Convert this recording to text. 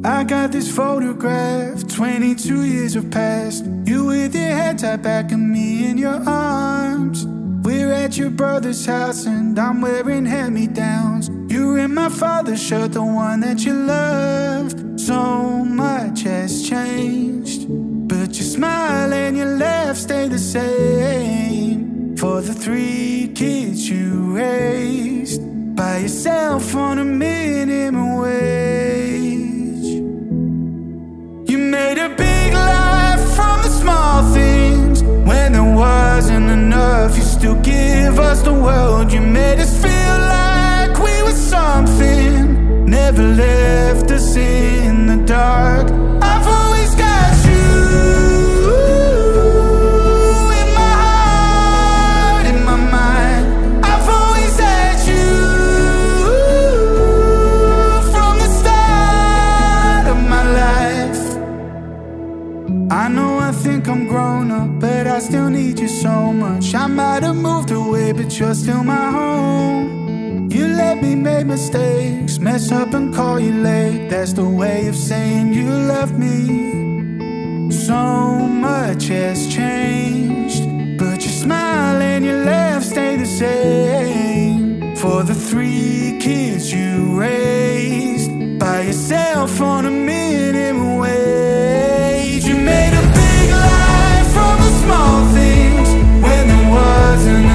I got this photograph, 22 years have passed. You with your head tied back and me in your arms. We're at your brother's house and I'm wearing hand-me-downs. You're in my father's shirt, the one that you loved. So much has changed, but your smile and your laugh stay the same. For the 3 kids you raised by yourself on a minimum wage. You made a big life from the small things. When there wasn't enough, you still give us the world. You made us feel like we were something, never left us in the dark. I've always got you in my heart, in my mind. I've always had you from the start of my life. I know I think I'm grown up, but I still need you so much. I might have moved away, but you're still my home. You let me make mistakes, mess up and call you late. That's the way of saying you love me. So much has changed, but your smile and your laugh stay the same. For the 3 kids you raised by yourself on a minimum wage. You made a big life from the small things. When there wasn't